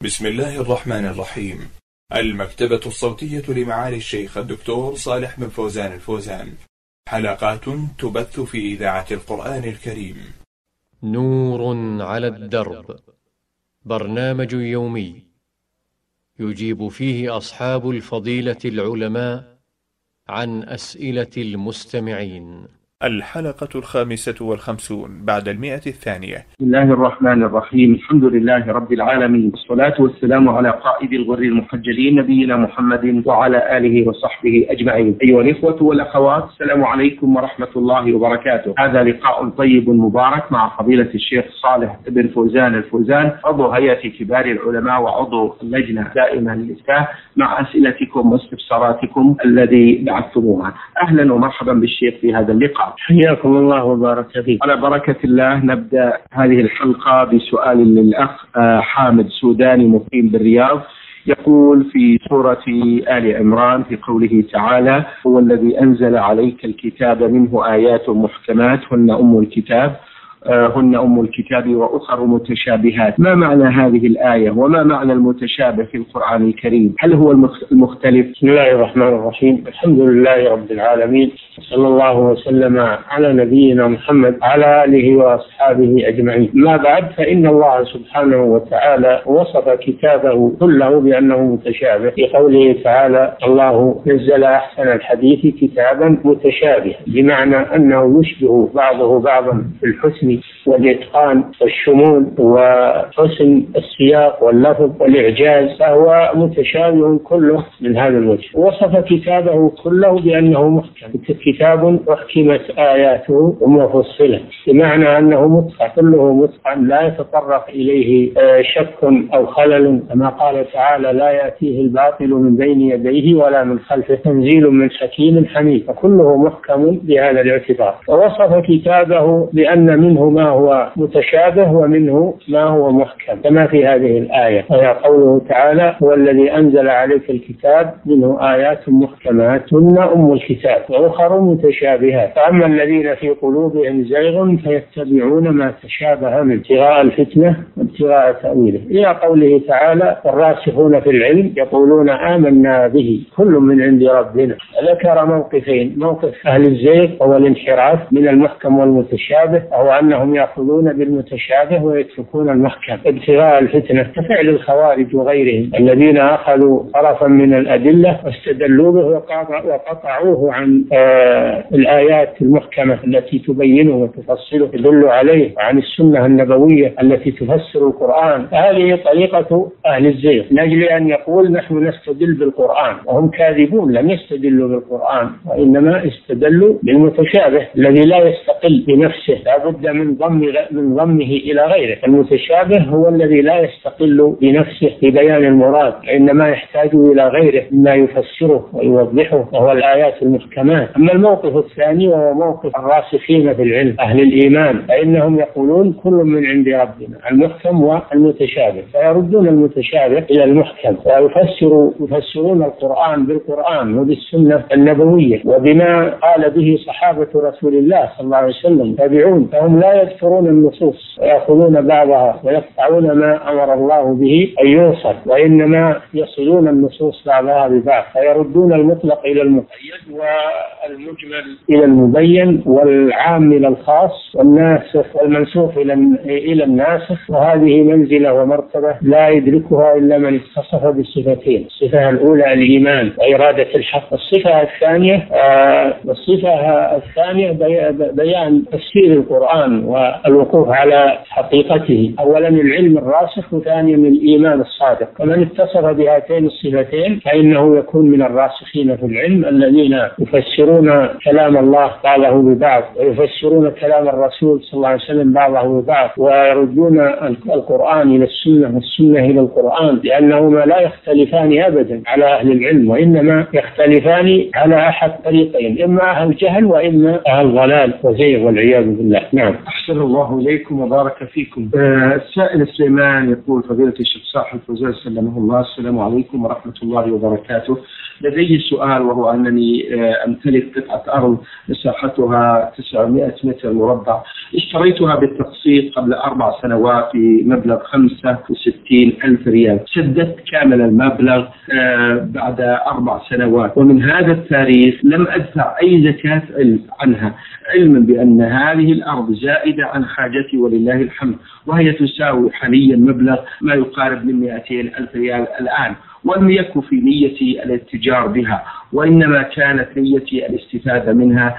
بسم الله الرحمن الرحيم. المكتبة الصوتية لمعالي الشيخ الدكتور صالح بن فوزان الفوزان، حلقات تبث في إذاعة القرآن الكريم. نور على الدرب، برنامج يومي يجيب فيه أصحاب الفضيلة العلماء عن أسئلة المستمعين. الحلقة 55 بعد 100. بسم الله الرحمن الرحيم. الحمد لله رب العالمين، والصلاة والسلام على قائد الغر المحجلين نبينا محمد وعلى آله وصحبه أجمعين. أيها الإخوة والأخوات، السلام عليكم ورحمة الله وبركاته. هذا لقاء طيب مبارك مع فضيلة الشيخ صالح بن فوزان الفوزان، عضو هيئة كبار العلماء وعضو اللجنة دائما للإفتاء، مع أسئلتكم واستفساراتكم الذي بعثتموها. أهلا ومرحبا بالشيخ في هذا اللقاء. حياكم الله وبارك فيك. على بركة الله نبدأ هذه الحلقة بسؤال للأخ حامد سوداني مقيم بالرياض. يقول في سورة آل عمران في قوله تعالى: هو الذي أنزل عليك الكتاب منه آيات محكمات هن أم الكتاب وأخر متشابهات. ما معنى هذه الآية وما معنى المتشابه في القرآن الكريم؟ هل هو المختلف؟ بسم الله الرحمن الرحيم. الحمد لله رب العالمين، صلى الله وسلم على نبينا محمد وعلى آله وأصحابه أجمعين. ما بعد، فإن الله سبحانه وتعالى وصف كتابه كله بأنه متشابه في قوله تعالى: الله نزل أحسن الحديث كتابا متشابها، بمعنى أنه يشبه بعضه بعضا في الحسن والإتقان والشمول وحسن السياق واللفظ والإعجاز، فهو متشابه كله من هذا الوجه. وصف كتابه كله بأنه محكم، كتاب أحكمت آياته ومفصلة، بمعنى أنه متقن، كله متقن لا يتطرق إليه شك أو خلل، كما قال تعالى: لا يأتيه الباطل من بين يديه ولا من خلفه تنزيل من حكيم حميد، فكله محكم بهذا الاعتبار. ووصف كتابه بأن منه ما هو متشابه ومنه ما هو محكم، كما في هذه الآية، وهي قوله تعالى: هو الذي أنزل عليك الكتاب منه آيات محكمات هن أم الكتاب وأخر متشابهات، فأما الذين في قلوبهم زيغ فيتبعون ما تشابه منه ابتغاء الفتنة وابتغاء تأويله، إلى قوله تعالى: الراسخون في العلم يقولون آمنا به كل من عند ربنا. ذكر موقفين: موقف أهل الزيغ هو الانحراف من المحكم والمتشابه، وهو أنهم يأخذون بالمتشابه ويتركون المحكم ابتغاء الفتنة، كفعل الخوارج وغيرهم الذين أخذوا طرفا من الأدلة واستدلوا به وقطعوه عن الآيات المحكمة التي تبينه وتفصله تدل عليه، وعن السنة النبوية التي تفسر القرآن. هذه طريقة أهل الزيغ، من أجل أن يقول: نحن نستدل بالقرآن، وهم كاذبون، لم يستدلوا بالقرآن وإنما استدلوا بالمتشابه الذي لا يستقل بنفسه، لا بد من ضمه إلى غيره. المتشابه هو الذي لا يستقل بنفسه في بيان المراد، وإنما يحتاج إلى غيره مما يفسره ويوضحه، وهو الآيات المحكمات. أما الموقف الثاني وهو موقف الراسخين في العلم أهل الإيمان، فإنهم يقولون كل من عند ربنا، المحكم والمتشابه، فيردون المتشابه إلى المحكم، ويفسرون القرآن بالقرآن وبالسنة النبوية وبما قال به صحابة رسول الله صلى الله عليه وسلم، تابعون، فهم لا يذكرون النصوص ويأخذون بعضها ويقطعون ما أمر الله به أن يوصل، وإنما يصلون النصوص بعضها ببعض، فيردون المطلق إلى المقيد والمجمل إلى المبين والعام إلى الخاص والناسخ والمنسوخ إلى الناسخ. وهذه منزلة ومرتبة لا يدركها إلا من اتصف بالصفتين: الصفة الأولى الإيمان وإرادة الحق، الصفة الثانية بيان تفسير القرآن والوقوف على حقيقته. أولا العلم الراسخ، وثانيا الإيمان الصادق. ومن اتصف بهاتين الصفتين فإنه يكون من الراسخين في العلم الذين يفسرون كلام الله بعضه ببعض، ويفسرون كلام الرسول صلى الله عليه وسلم بعضه ببعض، ويردون القرآن إلى السنة والسنة إلى القرآن، لأنهما لا يختلفان أبدا على أهل العلم، وإنما يختلفان على أحد طريقين: إما أهل جهل وإما أهل ضلال وزيغ والعياذ بالله. نعم. أحسن الله إليكم وبارك فيكم. السائل سليمان يقول: فضيلة الشيخ صالح الفوزان سلمه الله: السلام عليكم ورحمة الله وبركاته. لدي سؤال، وهو أنني أمتلك قطعة أرض مساحتها 900 متر مربع، اشتريتها بالتقسيط قبل 4 سنوات بمبلغ 65,000 ريال، سددت كامل المبلغ بعد 4 سنوات، ومن هذا التاريخ لم أدفع أي زكاة عنها، علما بأن هذه الأرض زائدة عن حاجتي ولله الحمد، وهي تساوي حاليا مبلغ ما يقارب من 200,000 ريال الآن، ولم يكن في نيتي الاتجار بها، وإنما كانت نيتي الاستفادة منها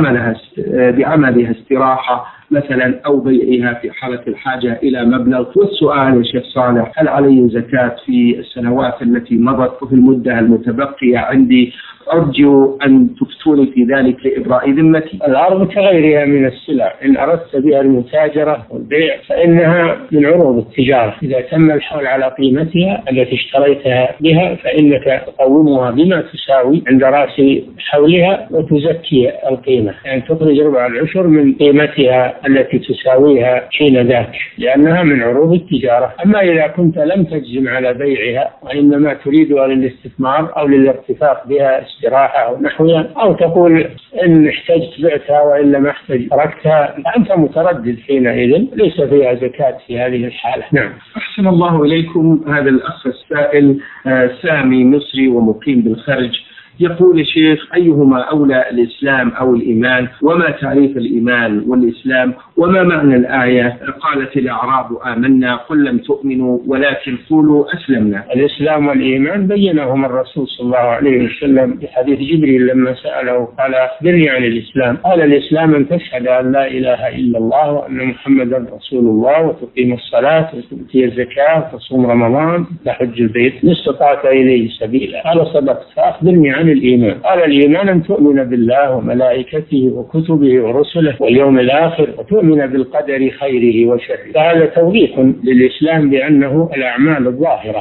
بعملها استراحة مثلا أو بيعها في حالة الحاجة إلى مبلغ. والسؤال يا شيخ صالح، هل علي زكاة في السنوات التي مضت وفي المدة المتبقية عندي؟ أرجو أن تفتوني في ذلك لإبراء ذمتي. الأرض كغيرها من السلع، إن أردت بها المتاجرة والبيع فإنها من عروض التجارة، إذا تم الحول على قيمتها التي اشتريتها بها فإنك تقومها بما تساوي عند رأس حولها وتزكي القيمة، يعني تخرج 4/10 من قيمتها التي تساويها حين ذاك، لأنها من عروض التجارة. أما إذا كنت لم تجزم على بيعها وإنما تريدها للاستثمار أو للارتفاق بها استراحة أو نحوها، أو تقول إن احتجت بعتها وإلا ما احتجت تركتها، فأنت متردد حينئذ، ليس فيها زكاة في هذه الحالة. نعم. أحسن الله إليكم. هذا الأخ السائل سامي مصري ومقيم بالخارج، يقول شيخ: أيهما أولى، الإسلام أو الإيمان؟ وما تعريف الإيمان والإسلام؟ وما معنى الآية قالت الأعراب آمنا قل لم تؤمنوا ولكن قولوا أسلمنا؟ الإسلام والإيمان بينهما الرسول صلى الله عليه وسلم في حديث جبريل لما سأله قال: أخبرني عن الإسلام. قال: الإسلام أن تشهد أن لا إله إلا الله وأن محمدا رسول الله، وتقيم الصلاة وتؤتي الزكاة وتصوم رمضان وتحج البيت إن استطعت إليه سبيلا. قال: صدقت. فأخبرني عن الإيمان. قال: الإيمان أن تؤمن بالله وملائكته وكتبه ورسله واليوم الآخر، وتؤمن بالقدر خيره وشره. فهذا توضيح للإسلام بأنه الأعمال الظاهرة،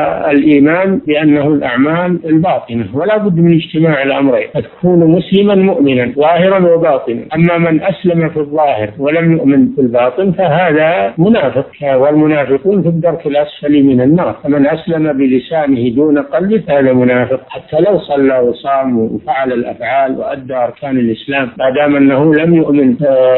والإيمان بأنه الأعمال الباطنة، ولا بد من اجتماع الأمرين، تكون مسلما مؤمنا ظاهرا وباطنا. أما من أسلم في الظاهر ولم يؤمن في الباطن فهذا منافق، والمنافقون في الدرك الأسفل من النار. فمن أسلم بلسانه دون قلبه هذا منافق، حتى لو صلى وصام وفعل الأفعال وأدى أركان الإسلام، ما دام أنه لم يؤمن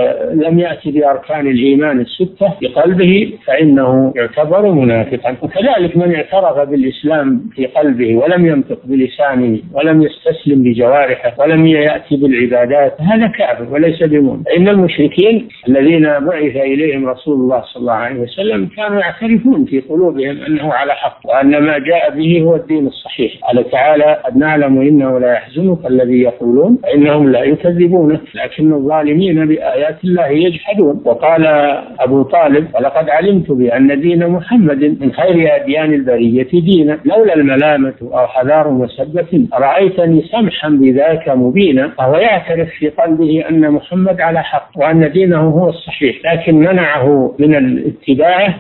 لم يأتي بأركان الإيمان الستة بقلبه فإنه يعتبر منافقا. وكذلك من اعترف بالإسلام في قلبه ولم ينطق بلسانه ولم يستسلم بجوارحه ولم يأتي بالعبادات هذا كافر وليس بمؤمن. إن المشركين الذين بعث إليهم رسول الله صلى الله عليه وسلم كانوا يعترفون في قلوبهم أنه على حق وأن ما جاء به هو الدين الصحيح. قال تعالى: قد نعلم إنه لا يحزنك الذي يقولون فإنهم لا يكذبونك لكن الظالمين بآيات الله يجحدون. وقال أبو طالب: ولقد علمت بأن دين محمد من خير أديان البرية دينا، لولا الملامة أو حذار مسبة رأيتني سمحا بذاك مبينا. فهو يعترف في قلبه أن محمد على حق وأن دينه هو الصحيح، لكن منعه من الاتباع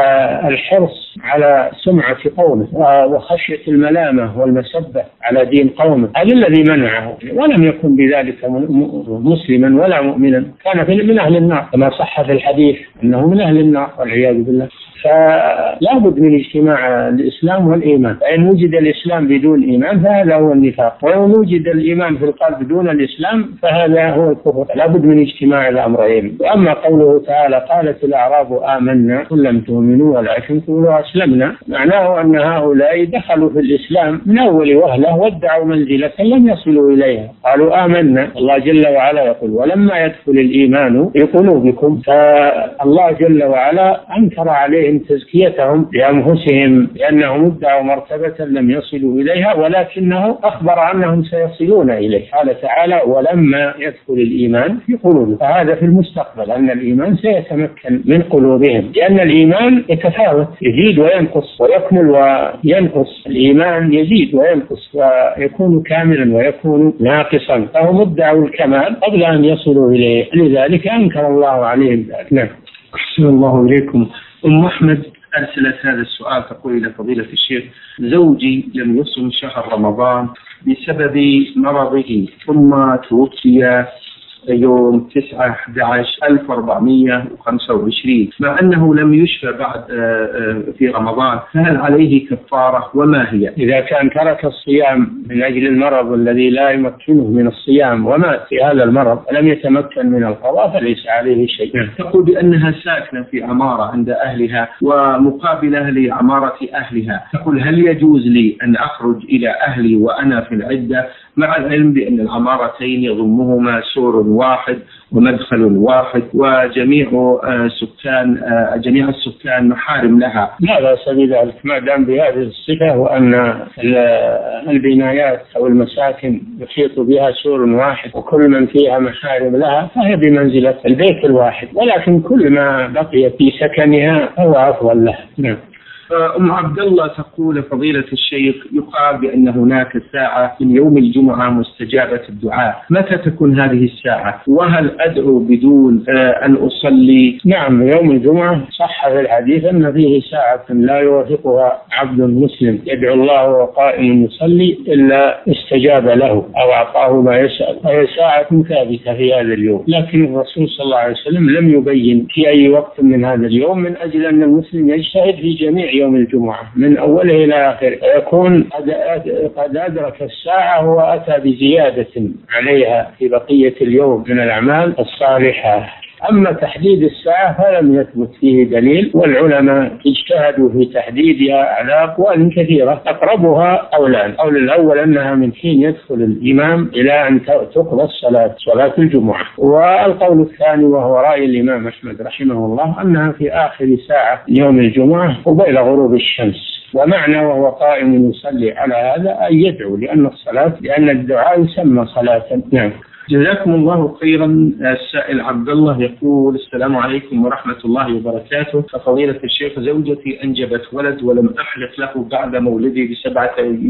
الحرص على سمعة قومه وخشية الملامة والمسبة على دين قومه، هذا الذي منعه، ولم يكن بذلك مسلما ولا مؤمنا، كان من أهل النار كما صح في الحديث أنه من أهل النار والعياذ بالله. فلا بد من اجتماع الإسلام والإيمان، فإن وجد الإسلام بدون إيمان فهذا هو النفاق، وإن وجد الإيمان في القلب دون الإسلام فهذا هو الكفر. لا بد من اجتماع الأمرين. وأما قوله تعالى: قالت الأعراب آمنا قل لم تؤمنوا ولكن قولوا أسلمنا، معناه أن هؤلاء دخلوا في الإسلام من أول وهلة وادعوا منزلة لم يصلوا إليها، قالوا آمنا. الله جل وعلا يقول: ولما يدخل الإيمان في قلوبكم. فالله جل وعلا أنكر عليهم تزكيتهم بأنفسهم لأنهم ادعوا مرتبة لم يصلوا إليها، ولكنه أخبر أنهم سيصلون إليه. قال تعالى: ولما يدخل الإيمان في قلوبهم. فهذا في المستقبل أن الإيمان سيتمكن من قلوبهم، لأن الإيمان يتفاوت، يزيد وينقص ويكمل وينقص. الإيمان يزيد وينقص ويكون كاملا ويكون ناقصا، فهم ادعوا الكمال قبل أن يصلوا إليه، لذلك أنكر الله عليهم ذلك. نعم. أحسن الله إليكم. أم أحمد أرسلت هذا السؤال، تقول: إلى فضيلة الشيخ، زوجي لم يصم شهر رمضان بسبب مرضه ثم توفي يوم 9/11/1425 مع أنه لم يشفى بعد في رمضان، فهل عليه كفارة وما هي؟ إذا كان ترك الصيام من أجل المرض الذي لا يمكنه من الصيام ومات في هذا المرض ولم يتمكن من القضاء فليس عليه شيء. تقول بأنها ساكنة في عمارة عند أهلها ومقابلة لعمارة أهلها، تقول هل يجوز لي أن أخرج إلى أهلي وأنا في العدة مع العلم بأن العمارتين يضمهما سور واحد ومدخل واحد وجميع السكان محارم لها؟ لا بأس بذلك ما دام بهذه الصفة وأن البنايات أو المساكن يحيط بها سور واحد وكل من فيها محارم لها فهي بمنزلة البيت الواحد، ولكن كل ما بقي في سكنها هو أفضل لها. نعم. أم عبد الله تقول فضيلة الشيخ يقال بأن هناك ساعة من يوم الجمعة مستجابة الدعاء، متى تكون هذه الساعة؟ وهل أدعو بدون أن أصلي؟ نعم، يوم الجمعة صح في الحديث أن فيه ساعة لا يوافقها عبد مسلم يدعو الله وقائم يصلي إلا استجاب له أو أعطاه ما يسأل، وهي ساعة ثابتة في هذا اليوم، لكن الرسول صلى الله عليه وسلم لم يبين في أي وقت من هذا اليوم من أجل أن المسلم يجتهد في جميع يوم الجمعة من أوله إلى آخره، يكون قد أدرك الساعة وأتى بزيادة عليها في بقية اليوم من الأعمال الصالحة. أما تحديد الساعة فلم يثبت فيه دليل، والعلماء اجتهدوا في تحديدها على أقوال كثيرة، أقربها قول الأول أنها من حين يدخل الإمام إلى أن تقضى صلاة الجمعة، والقول الثاني وهو رأي الإمام أحمد رحمه الله أنها في آخر ساعة يوم الجمعة قبيل غروب الشمس. ومعنى وهو قائم يصلي على هذا أن يدعو لأن الدعاء يسمى صلاة. نعم. جزاكم الله خيرا. السائل عبد الله يقول السلام عليكم ورحمة الله وبركاته، فضيلة الشيخ زوجتي أنجبت ولد ولم أحلق له بعد مولده ب7